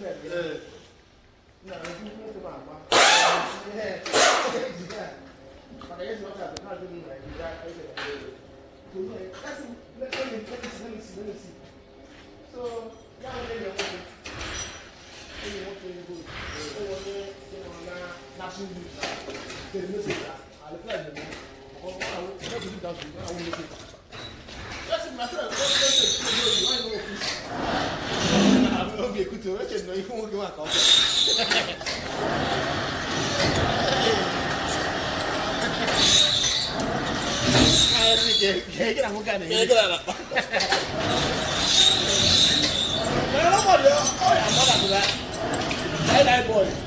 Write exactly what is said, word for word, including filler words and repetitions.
No, you need to buy one. Yeah. But I guess what happened, not doing like that. So, that's it. Let me see, let me see, let me see. So, now we're going to you want to go. So, you're going to national news. The message, I'll apply the name. Or I will not do that. I will make it. That's it, my friend. I will be a good to reach. No, you won't go out. Kaya kira mo kanin. Kaya kira na. Pero mo yo, oh ya mo ka ba? Ay dai boy.